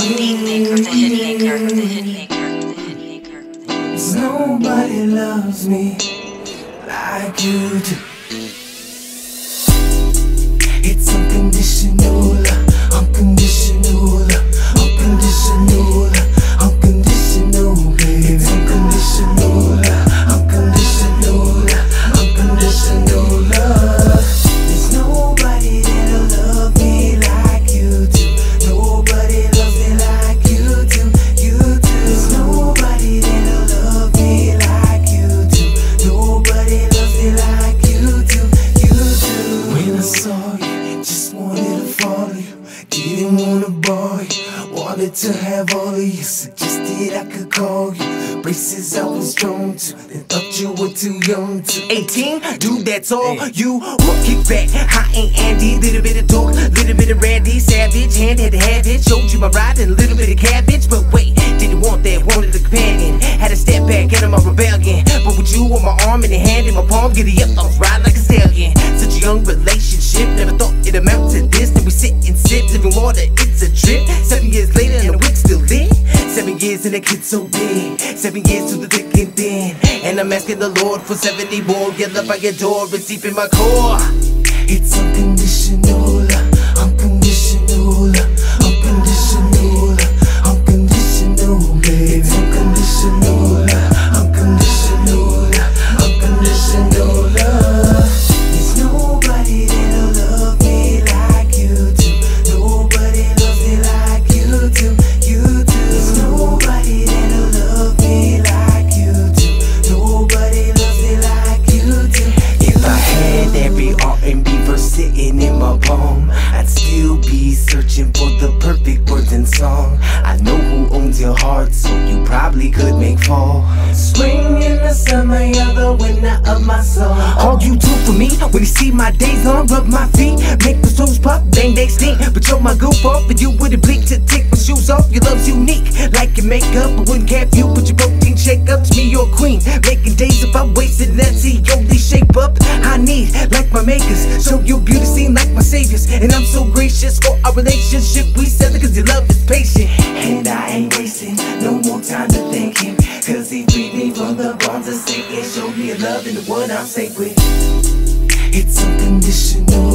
Nobody loves me like you do. It's unconditional, unconditional, unconditional, unconditional, baby. It's unconditional, unconditional, unconditional love. There's nobody that'll love me like you do. Nobody loves me like you do. You do. There's nobody that'll love me like you do. Nobody loves me like you do. You do. When I saw you, just wanted to follow you. Didn't wanna bore you. Wanted to have all of you. Suggested I could call you. Braces I was drawn to. Then thought you were too young to. 18, dude, that's all you will. Kick back, I ain't Andy. Little bit of talk, little bit of Randy Savage. Hand had to have it. Showed you my ride and a little bit of cabbage. But wait, didn't want that, wanted a companion. Had to step back out of my rebellion. But with you on my arm and a hand in my palm, giddy up, I was riding like a stallion. Such a young relationship, never thought it'd amount to this. Then we sit and sip, living water, it's a trip. 7 years later and the wick's still lit. 7 years and the kid's so big. 7 years to the thick and thin. And I'm asking the Lord for 70 more. Your love I adore, it's deep in my core. It's unconditional, unconditional, unconditional, unconditional, baby. It's unconditional, unconditional, unconditional love. There's nobody that'll love me like you do. Nobody loves me like you do. You do. There's nobody that'll love me like you do. Nobody loves me like you do. If I had every R&B verse sitting in my palm, I'd still be searching for the perfect words and song. I know who owns your heart, so you probably could make fall. Spring in the summer, you're the winner of my song. All you do for me when you see my days long, rub my feet, make the toes pop, bang they stink. But you're my goof off, and you wouldn't blink to take my shoes off. Your love's unique, like your makeup. I wouldn't cap you, but your protein shake up to me, your queen. Making days if I wasted, that's the only shape up I need, like my makers. Show your beauty, seem like my saviors. And I'm so gracious for our relationship. We settle cause your love is patient. And I ain't wasting no more time to thank him, cause he freed me from the bonds of Satan. Showed me a love in the one I'm safe with. It's unconditional,